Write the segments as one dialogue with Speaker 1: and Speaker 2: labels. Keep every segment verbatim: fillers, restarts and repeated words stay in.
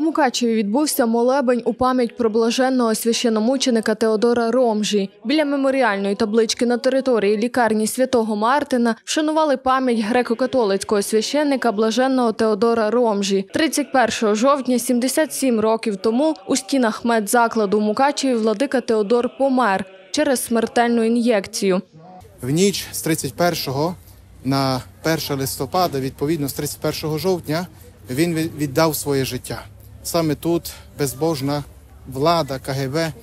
Speaker 1: Мукачеві відбувся молебень у пам'ять про блаженного священомученика Теодора Ромжі. Біля меморіальної таблички на території лікарні Святого Мартина вшанували пам'ять греко-католицького священника блаженного Теодора Ромжі. тридцять першого жовтня сімдесят сім років тому у стінах медзакладу в Мукачеві владика Теодор помер через смертельну ін'єкцію.
Speaker 2: В ніч з тридцять першого на перше листопада, відповідно з тридцять першого жовтня, він віддав своє життя. Саме тут безбожна влада ка ге бе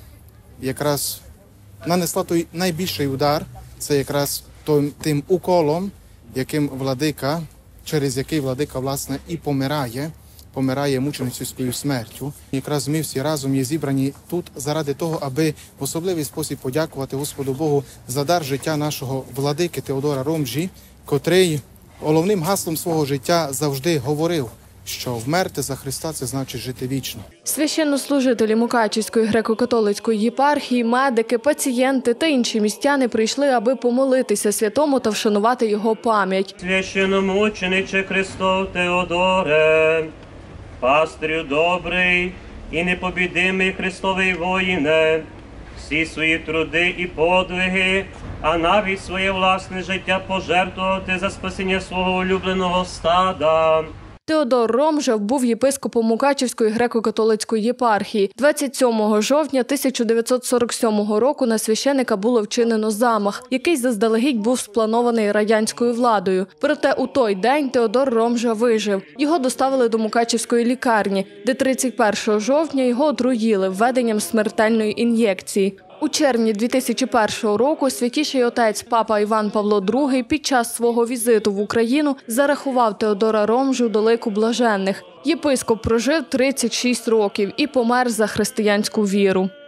Speaker 2: якраз нанесла той найбільший удар. Це якраз тим уколом, яким владика, через який владика, власне, і помирає, помирає мученицькою смертю. Якраз ми всі разом є зібрані тут заради того, аби в особливий спосіб подякувати Господу Богу за дар життя нашого владики Теодора Ромжі, котрий головним гаслом свого життя завжди говорив, що вмерти за Христа – це значить жити вічно.
Speaker 1: Священнослужителі Мукачівської греко-католицької єпархії, медики, пацієнти та інші містяни прийшли, аби помолитися святому та вшанувати його пам'ять.
Speaker 3: Священномучениче Христов Теодоре, пастирю добрий і непобідимий Христовий воїне, всі свої труди і подвиги, а навіть своє власне життя пожертвувати за спасіння свого улюбленого стада.
Speaker 1: Теодор Ромжа був єпископом Мукачівської греко-католицької єпархії. двадцять сьомого жовтня тисяча дев'ятсот сорок сьомого року на священика було вчинено замах, який заздалегідь був спланований радянською владою. Проте у той день Теодор Ромжа вижив. Його доставили до Мукачівської лікарні, де тридцять першого жовтня його отруїли введенням смертельної ін'єкції. У червні дві тисячі першого року святіший отець папа Іван Павло другий під час свого візиту в Україну зарахував Теодора Ромжу до лику блаженних. Єпископ прожив тридцять шість років і помер за християнську віру.